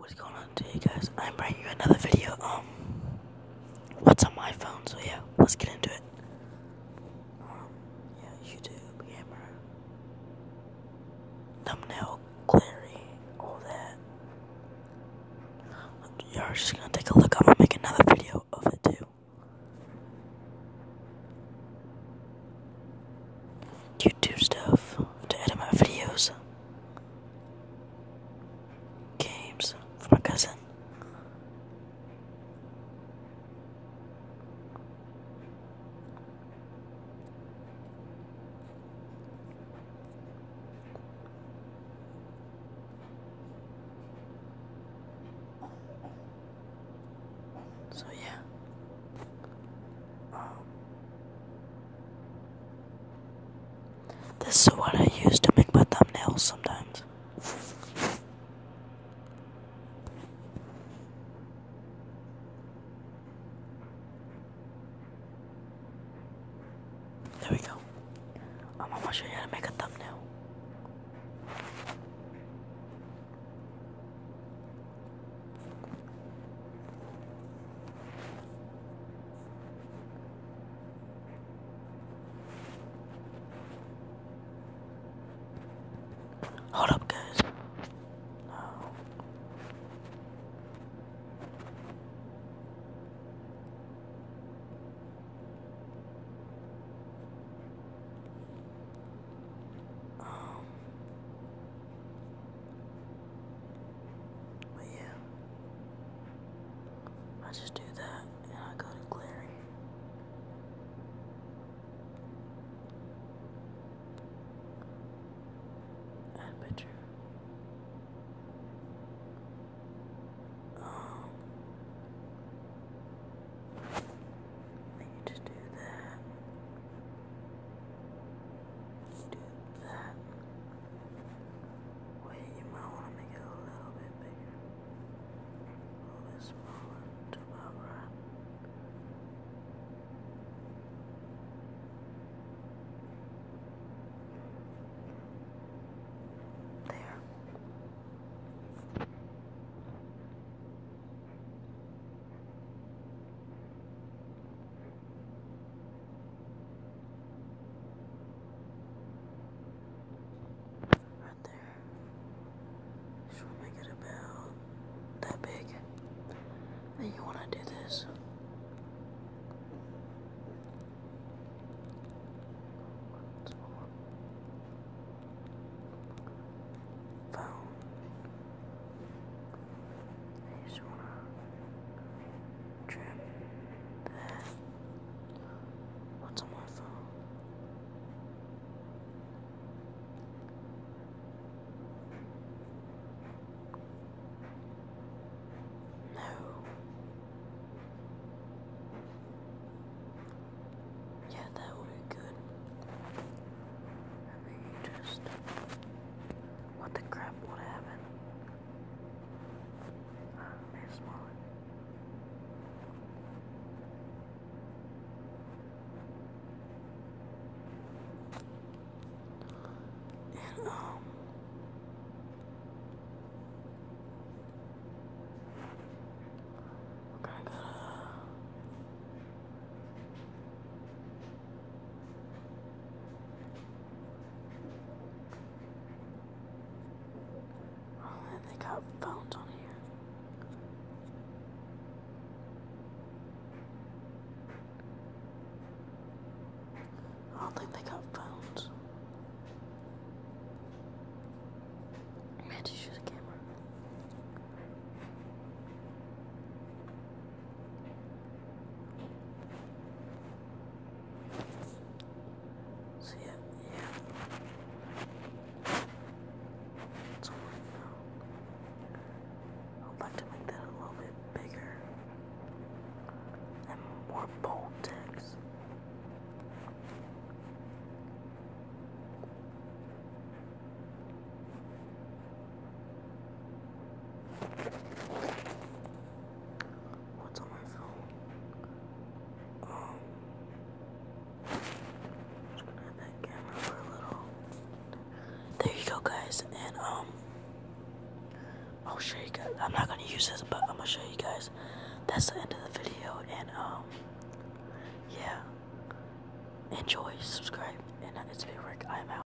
What's going on today, guys? I'm bringing you another video. What's on my phone? So yeah, let's get into it. Yeah, YouTube, camera, thumbnail, clarity, all that. You're just gonna take a look. I'm gonna make another video of it too. YouTube stuff to edit my videos. Games for my cousin. So yeah. This is what I use to make my thumbnails sometimes. There we go. I'm gonna show you how to make a thumbnail. Hold up, guys. No. But yeah, I just do that and I go to Clary. Add picture. Then you just do that. Do that. Wait, you might want to make it a little bit bigger. A little bit smaller to about right. There. Right there. Just want to make it about that big. Then you want to do this. Phone. You just want to trim that. What's on my phone? No. Yeah, that would be good. And then you just... What the crap would happen? Make it smaller. And we're gonna go to... Oh, and they got phones on here. I don't think they got phones. I had to shoot a camera. So yeah. So I'd like to make that a little bit bigger and more bold text. What's on my phone? Just gonna have that camera for a little. There you go, guys. And oh show you guys. I'm not gonna use this, but I'm gonna show you guys. That's the end of the video, and yeah. Enjoy, subscribe, and it's been Rick. I'm out.